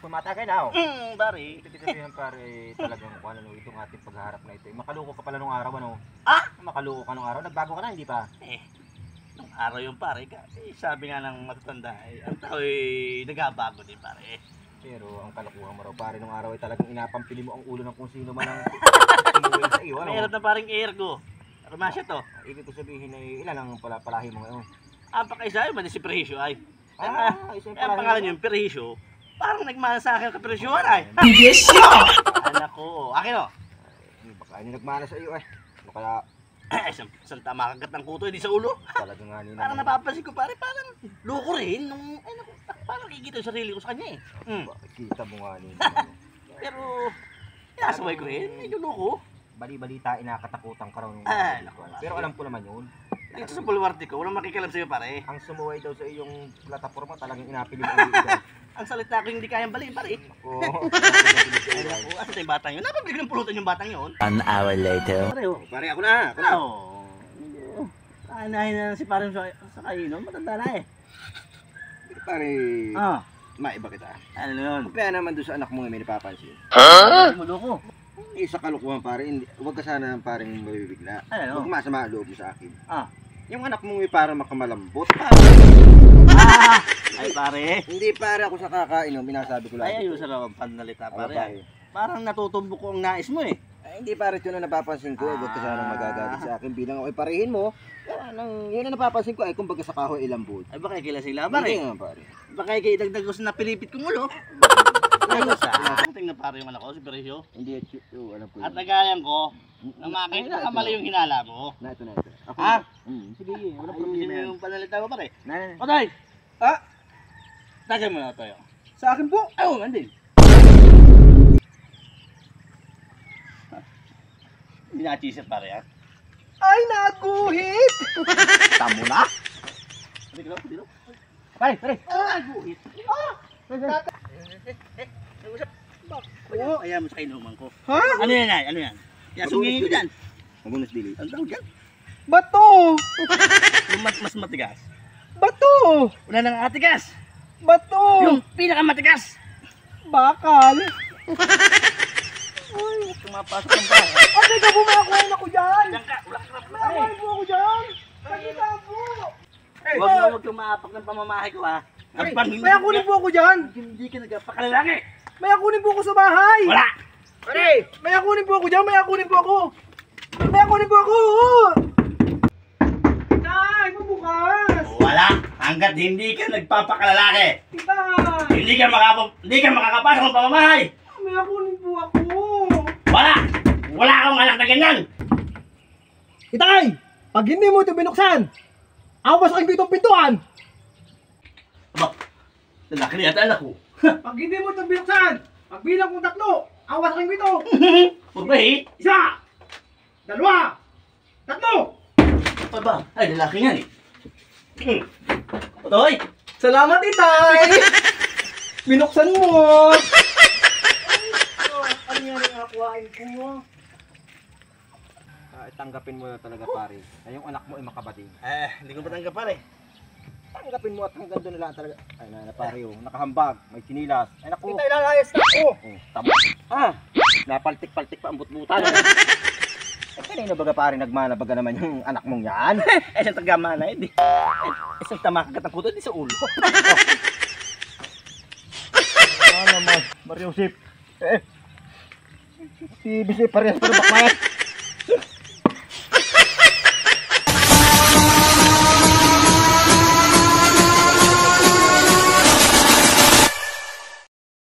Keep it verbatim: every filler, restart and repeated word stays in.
Tumatagay na, oh. Hmm, pare. Ibig sabihin, pare, talagang kung ano, itong ating pagharap na ito. Eh, makaloko ka pala nung araw, ano? Ah? Makaloko ka nung araw. Nagbago ka na, hindi pa? Eh, nung araw yung pare, eh, sabi nga ng matatanda, eh, ang tao ay nagabago din pare. Pero ang kalokohan mo raw, pare, nung araw ay talagang inapampili mo ang ulo ng kung sino man ang tumuwi sa iyo, ano? Mayroon na paring ergo. Rumasya to. Ibig ko sabihin ay ilan ang pala palahi mo ngayon? Ang pakaisa yun, si Perhisyo ay. Ah, Ah, isa yung eh, ang palahi pangalan mo. yung Perhisyo. Parang nagmana sa akin ang kapresyohan ay. Yes, sir! Anak ko. Akin o. Ay, baka hindi nagmana sa iyo, eh. Ano kaya Isang, isang tama kagat ng kuto, hindi sa ulo. talaga nga nila. Parang napapansin ko pare, parang loko rin. Nung, ay, naku, parang kikita yung sarili ko sa kanya eh. Hmm. Kita mo nga nila. Pero, inasaway ko rin. Medyo loko. Bali-balita, inakatakutan ka raw nung Ah, naku, wala. pero alam ko naman yun. Dito sa bulwarte ko, walang makikalam sa'yo pare. Ang sumuway daw sa iyong plataforma talagang inapili mo ang iyong. Ang salita ko hindi kayang baliin pare. Oo. Ay naku, asa tayo batang yun? Napabili ng pulutan yung batang yun. An hour later. Pare oh. Pare, ako na, ako na. Oo. Kaanahin na si pare sa, sa kainom, matanda na eh. Pare, Ah, maiba kita. ano yun? Kaya naman doon sa anak mo nga may napapansin. Huh? Mo loko. Eh, sa kalukuhan pare, hindi, huwag ka sana parang mabibigla. Ano? Huwag masama ang loob mo sa akin. Ah. Yung anak mo may parang makamalambot. Ah! Ay pare. Hindi pare ako sa kakainom, binasabi ko lang. Ay ayusan lang ang panalita Ano, pare. pare? Parang natutumbok ko ang nais mo eh. Ay, hindi pare, ito na napapansin ko. Huwag ka sana magagalit sa akin bilang ako'y parehin mo. Yan ang, yun ang napapansin ko ay kumbaga sa kahoy ilambot. Ay baka kila sila Hindi pare. nga pare. Baka ikidagdag ko sa napilipit kong ulo. Ayos ah. Tingnan pare yung anak ko, si Perhisyo. Hindi, ito, alam ko At yun. nagayan ko, na makita ka mali yung hinala mo. Na, ito na, ito. Ako Ah? Hmm, sige, walang Ayusin problema mo yan. yung panalita mo pare. Na, na, na. Patay! Ah, Tagay mo na tayo. sa akin po. Ay, oh, andin. Hindi nakachisip pare ha. Ay, naguhit! Tamo na? Hindi ko, hindi ko. Pare, pare. Ah, guhit. Oo, ayan mo sa kainuman ko. Ha? Ano yan ay? Ano yan? Yan, sungingin ko dyan. Magunos dili. Ano tawag dyan? Bato! Yung mas, mas matigas. Bato! Wala nang atigas. Bato! Yung pinakamatigas. Bakal! Uy, tumapasok ng bahay. Ay, teka po, makakuhain ako dyan! Diyan ka, wala ka na pare. Makakuhain po ako dyan! Pagkita po! Huwag na huwag tumaapak ng pamamahay ko ha. Ang pang hindi May kunin po ako dyan! hindi ka nagpakalalaki. May kunin po ako sa bahay! Wala! Pare! May kunin po ako dyan! May kunin po ako! May kunin po ako! Tay! Mabukas! Wala! Hanggat hindi ka nagpapakalalaki. Tay! Hindi ka makapap hindi ka makakapasok ng pamamahay. May kunin po ako! Wala! Wala akong anak na ganyan. Itay! Pag hindi mo ito binuksan, awas aking itong pintuan! Aba, lalaki na yata anak ko. Pag hindi mo ito binuksan, pagbilang kong tatlo, awas aking ito! Purbahi? Isa! Dalawa! Tatlo! Aba, ay lalaki nga eh. Otoy! Salamat, Itay! Binuksan mo! Ano yan ang akuhain ko? Ah, tanggapin mo na talaga, pare. Na yung anak mo ay makabating. Eh, hindi ko matanggap pare. Tanggapin mo at hanggang doon na lang talaga. Ay, na, na pare, oh. Nakahambag, may sinilas. Ay, naku. Itay, lalayas na ako! Oh, tama. Ah, napaltik-paltik pa ang butbutan. Eh, kanina baga pare nagmana baga naman yung anak mong yan? Eh, isang tagama na hindi. Eh, isang tamakagat ng kuto, hindi sa ulo. Ah naman, Mariusip. Eh, si Bisi parehas pero bakmayat.